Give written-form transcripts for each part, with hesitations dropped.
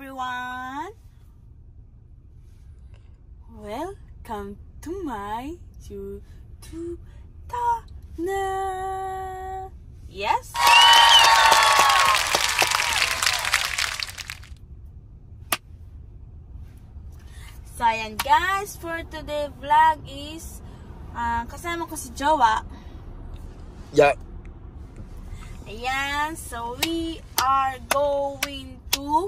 everyone. Welcome to my YouTube channel. Yes. So ayan guys, for today vlog is kasama ko si Jowa. Yeah. Ayan, so we are going to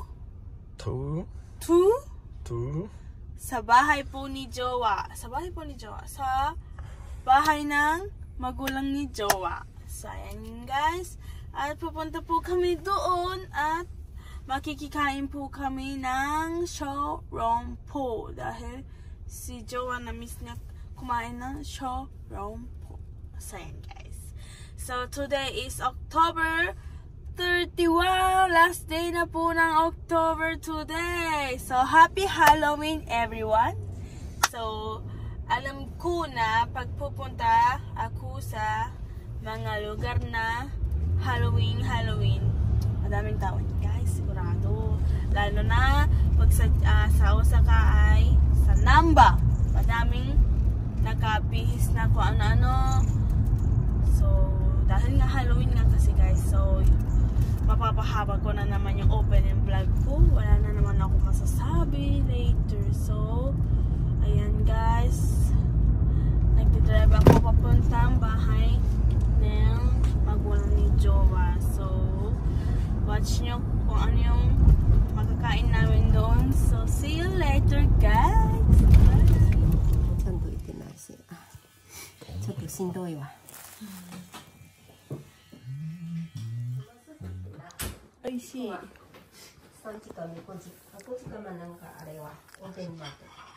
sa bahay po ni Jowa. Sa bahay po ni Jowa. Sa bahay ng magulang ni Jowa. So ayan guys, at pupunta po kami doon at makikikain po kami ng showroom po dahil si Jowa na miss niya kumain ng showroom po. So ayan guys. So today is October 31. Last day na po ng October today. So happy Halloween everyone. So alam ko na pagpupunta ako sa mga lugar na Halloween, madaming tao guys, sigurado. Lalo na pag sa Osaka ay sa Namba, madaming nakabihis na kung ano-ano. So dahil nga Halloween nga kasi guys, so mapapahaba ko na naman yung opening vlog ko. Wala na naman ako masasabi later. So ayan guys, nagdidrive ako papuntang bahay ng magulang ni Jowa. So watch nyo kung ano yung makakain namin doon. So see you later guys. Bye. ちゃんと言ってないし、ちょっとしんどいわ。 美味しい。 3時間で5時間はなんかあれはおでんだと。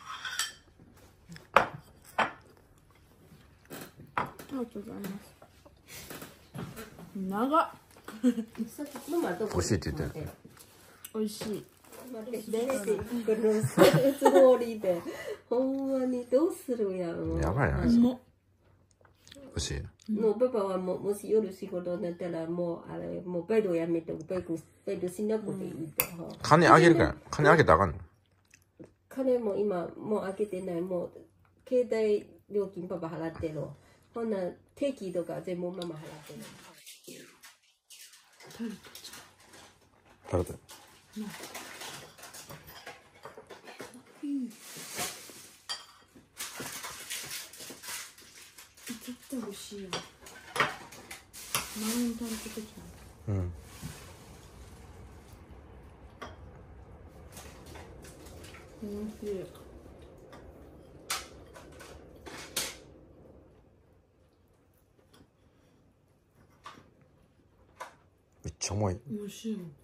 ありがとうございます。長っ。 美味しいって言ってる。 美味しい。 つもりで、ほんまにどうするやん。 やばいな。美味しい。 もうパパはもし夜仕事になったらもうあれもうバイトやめてバイトしなくていいって。 金あげるから。金あげたらあかんの。 金も今もうあげてない。もう携帯料金パパ払ってる。ほんな定期とか全部ママ払ってる。 食べて。 絶対美味しいよ。マウンタンときた。 うん。 美味しい。 めっちゃ重い。 美味しいもん。